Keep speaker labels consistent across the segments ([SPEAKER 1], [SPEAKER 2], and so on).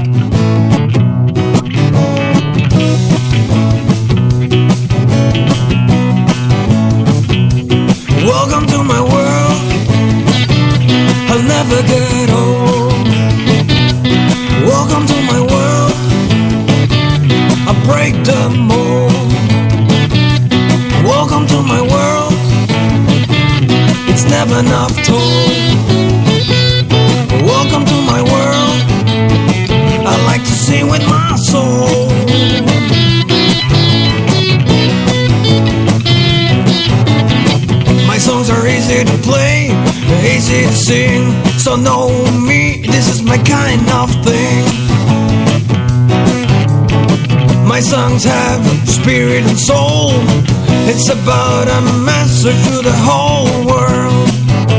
[SPEAKER 1] Welcome to my world, I'll never get old. Welcome to my world, I'll break the mold. Welcome to my world, it's never enough told. Welcome to my world, I like to sing with my soul. My songs are easy to play, easy to sing. So know me, this is my kind of thing. My songs have spirit and soul. It's about a message to the whole world.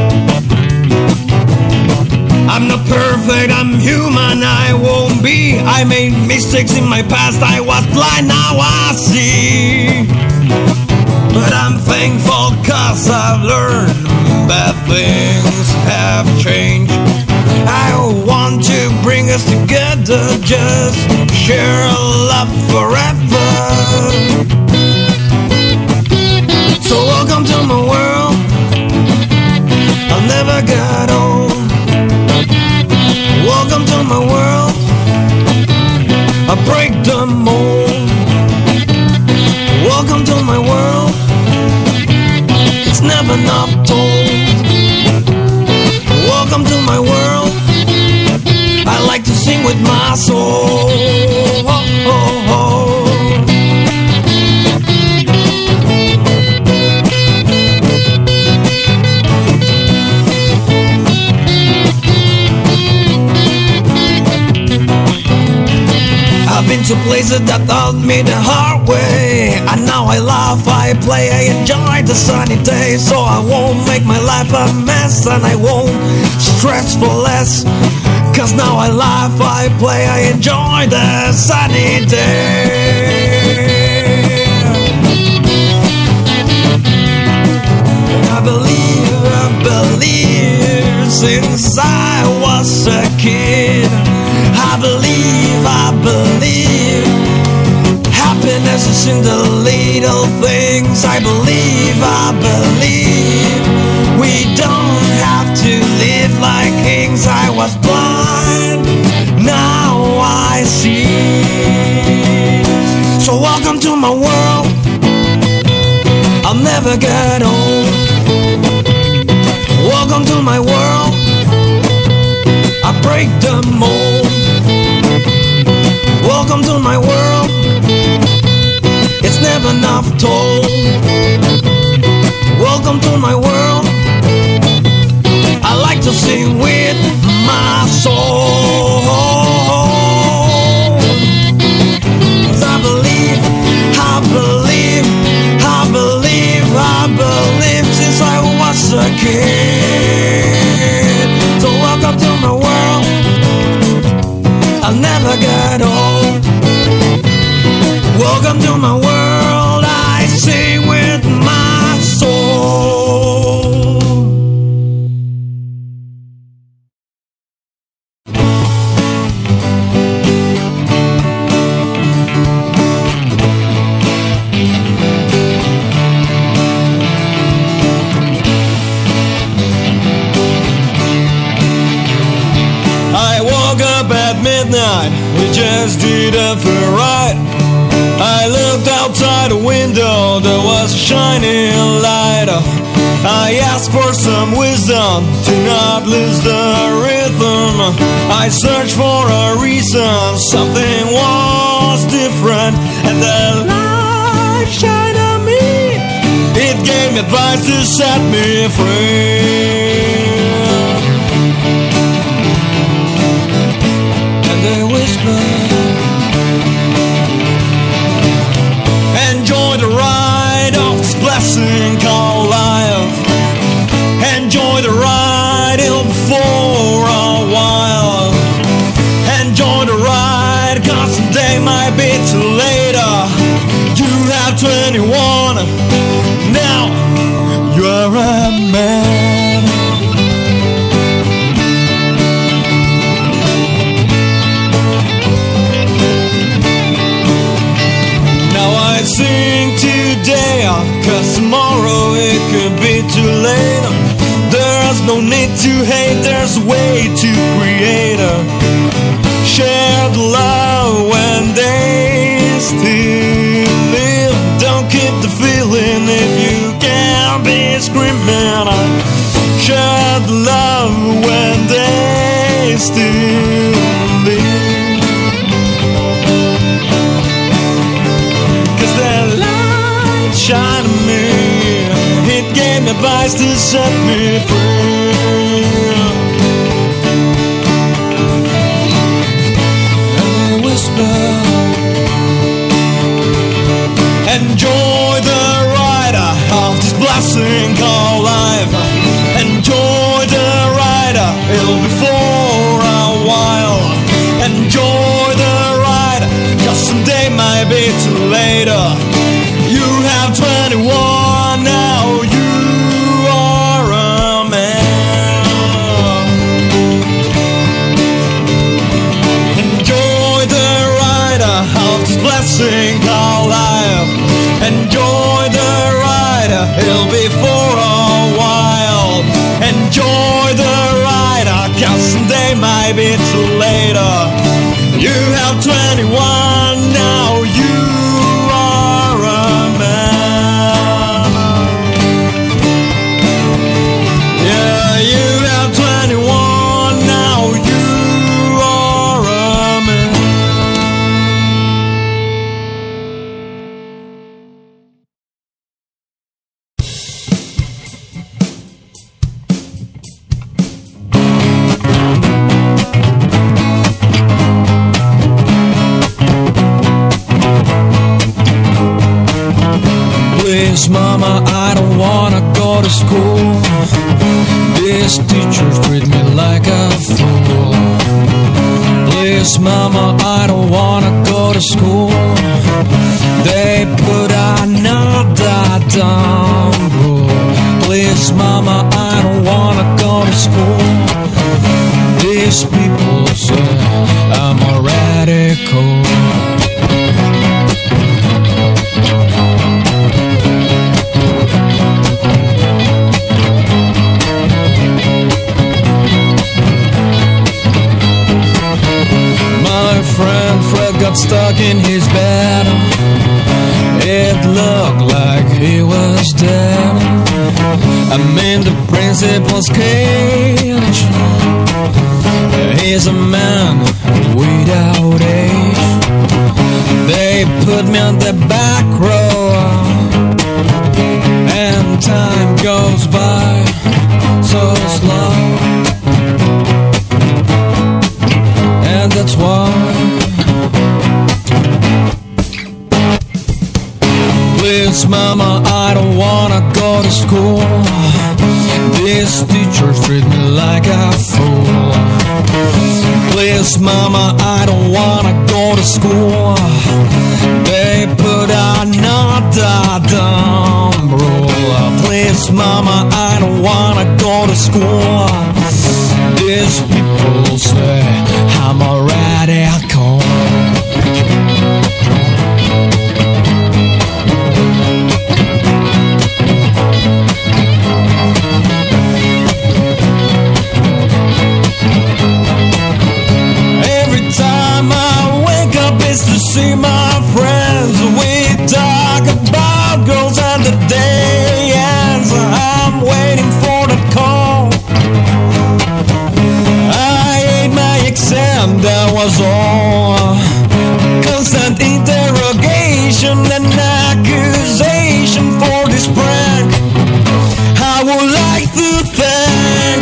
[SPEAKER 1] I'm not perfect, I'm human, I won't be. I made mistakes in my past, I was blind, now I see. But I'm thankful cause I've learned bad things have changed. I want to bring us together, just share a love forever. So welcome to my world, I'll never get old. Welcome to my world, I break the mold. Welcome to my world, it's never enough told. Welcome to my world, I like to sing with my soul. Oh, oh, oh. I've been to places that taught me the hard way, and now I laugh, I play, I enjoy the sunny day. So I won't make my life a mess, and I won't stress for less. Cause now I laugh, I play, I enjoy the sunny day. I believe since I was a kid. I believe happiness is in the little things. I believe we don't have to live like kings. I was blind, now I see. So welcome to my world, I'll never get old. Welcome to my world, I break the mold. Welcome to my world, it's never enough told. Welcome to my world, I like to sing with my soul. Cause I believe since I was a kid. So welcome to my world, I'll never get old. Welcome to my world, I sing with my soul.
[SPEAKER 2] I woke up at midnight, we just did a fair ride. I looked outside the window, there was a shining light. I asked for some wisdom to not lose the rhythm. I searched for a reason, something was different. And the light shined on me, it gave me advice to set me free. And they whispered, enjoy the ride of this blessing called life. Enjoy the ride, it'll be for a while. Enjoy the ride, cause someday might be too late. You have 21, now you're a man. need to hate, there's a way to create a shared love when they still live. Don't keep the feeling if you can't be screaming. Shared love when they still live. 'Cause that light shined on me, it gave me advice to set me free. And they whisper, enjoy the ride of this blessing called life. Enjoy the ride, it'll be for a while. Enjoy the ride, 'cause someday might be too late. You have 21 now, you are a man. Enjoy the ride of this blessing called life. Enjoy the ride, it'll be for a while. Enjoy the ride, 'cause someday might be too late. You have 21 now, you are a man. Yeah, you have 21 now, you are a man. Please, mama, I don't wanna go to school. These teachers treat me like a fool. Please, mama, I don't wanna go to school. They put another dumb rule. Please, mama, I don't wanna go to school. These people say I'm a radical. My friend Fred got stuck in his bed. It looked like he was dead. I'm in the principal's cage. He's a man without age. They put me on the back row, and time goes by so slow. And that's why, please, mama, I don't wanna go to school. These teachers treat me like a fool. Please, mama, I don't wanna go to school. They put another dumb rule. Please, mama, I don't wanna go to school. These people say I'm a radical. Every time I wake up is to see my friends. We talk about girls and the day ends. I'm waiting for the call. I ate my exam, that was all. Constant interrogation and accusation for this prank. I would like to thank.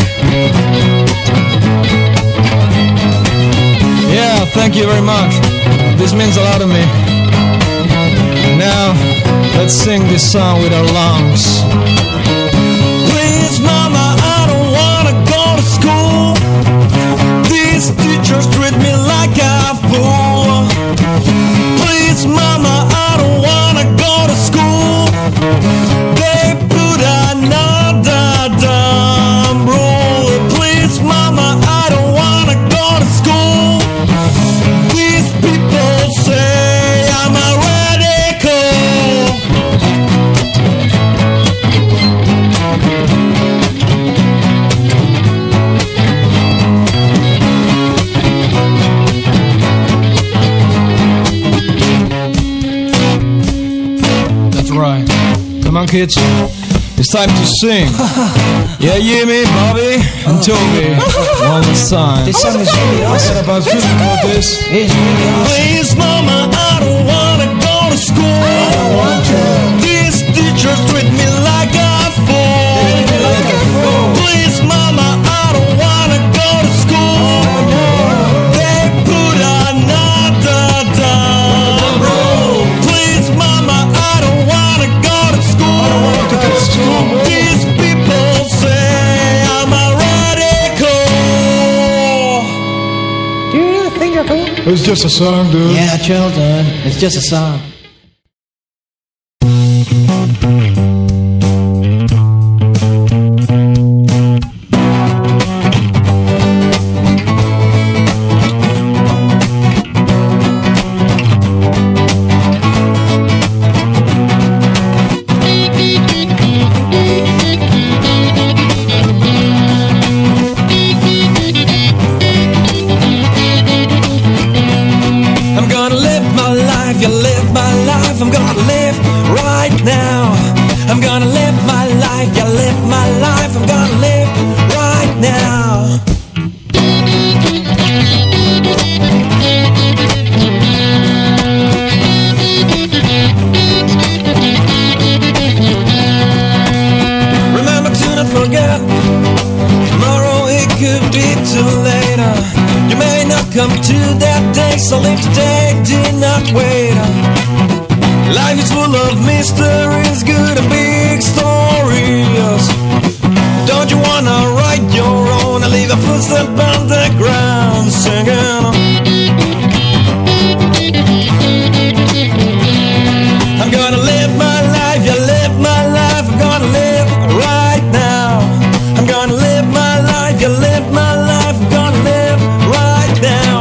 [SPEAKER 2] Yeah, thank you very much. This means a lot to me. Now, let's sing this song with our lungs. Please, mama, I don't wanna go to school. These teachers treat me like a fool. Please, mama, I don't wanna go to school. They put another dumb rule. Please, mama, I don't wanna go to school. These people say I'm a radical. Come on, kids. It's time to sing. Yeah, me, Bobby, and Toby. One last time.
[SPEAKER 3] This song is really awesome.
[SPEAKER 2] What about feeling about this?
[SPEAKER 3] It's really awesome.
[SPEAKER 1] Please, mama, I don't wanna go to school.
[SPEAKER 3] I don't want to.
[SPEAKER 1] These teachers treat me like a fool.
[SPEAKER 3] Like a fool.
[SPEAKER 1] Please, mama, I don't wanna go to school. They put another down. Please, mama, I don't wanna go to school.
[SPEAKER 3] I don't want to go to school.
[SPEAKER 1] These people say I'm a radical.
[SPEAKER 3] Do you really think you're cool?
[SPEAKER 2] It's just a song, dude.
[SPEAKER 3] Yeah, children. It's just a song.
[SPEAKER 1] I'm gonna live my life, you live my life. I'm gonna live right now. I'm gonna live my life, you live my life. I'm gonna live right now. Remember to not forget, tomorrow it could be too late. You may not come to that day, so live today, do not wait. Life is full of mysteries, good and big stories. Don't you wanna write your own and leave a footstep on the ground singing? I'm gonna live my life, you live my life. I'm gonna live right now. I'm gonna live my life, you live my life. I'm gonna live right now.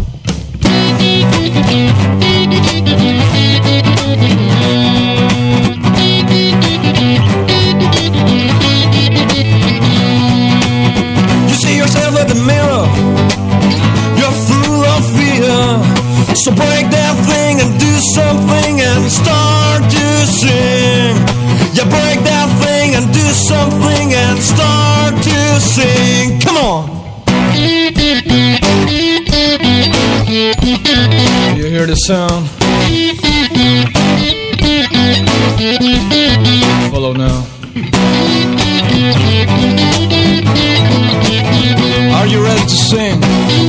[SPEAKER 1] You see yourself at the mirror, you're full of fear. So break that thing and do something and start to sing. You break that thing and do something and start to sing. Come on.
[SPEAKER 2] You hear the sound? Follow now. Are you ready to sing?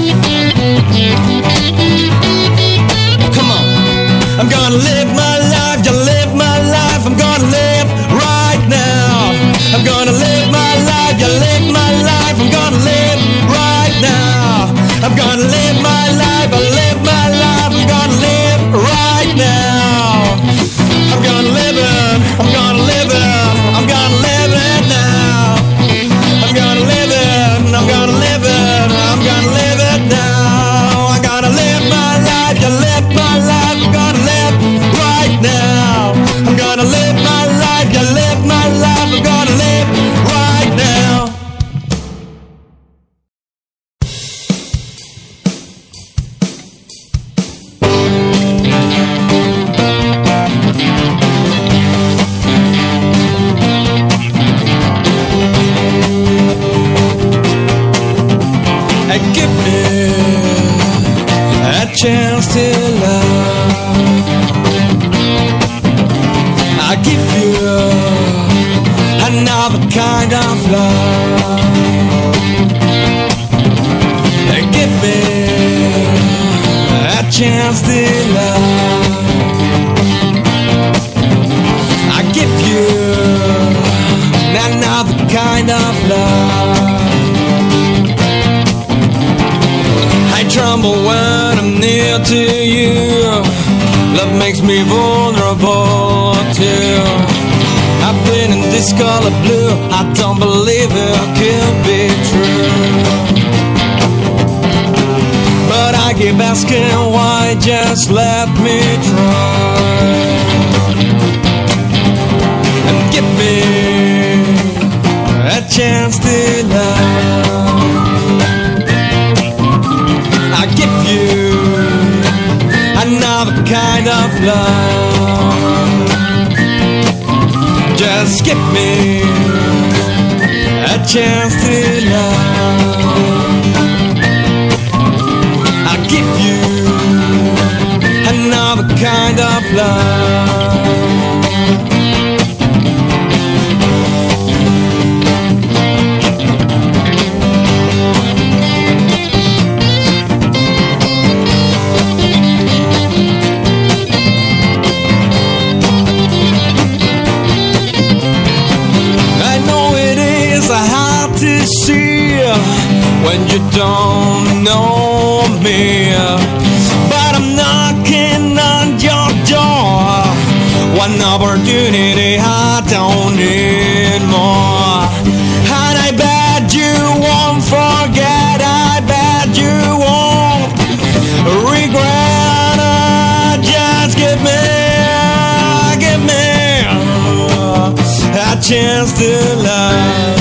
[SPEAKER 1] Come on. I'm gonna live my life, you live my life. I'm gonna live right now. I'm gonna live my life, you live my life. I'm gonna live right now. I'm gonna live my life, I live my life. I'm gonna live right now. I'm gonna live it, I'm gonna live it. I'm gonna live it now. I'm gonna live it, I'm gonna live it. I'm gonna live it now. I'm gonna live my life, you live my life. I'm gonna live right now. I'm gonna live my life, you live my life. I'm gonna live right now. And give me a chance to love. I give you another kind of love. And give me a chance to love. I give you another kind of love. I tremble when I'm near to you. Love makes me vulnerable too. I've been in this color blue. I don't believe it could be true. But I keep asking why, just let me try. And give me a chance to love. I give you another kind of love.
[SPEAKER 2] Give me a chance to love. I'll give you another kind of love. To see when you don't know me, but I'm knocking on your door. One opportunity, I don't need more. And I bet you won't forget, I bet you won't regret. Just give me a chance to love.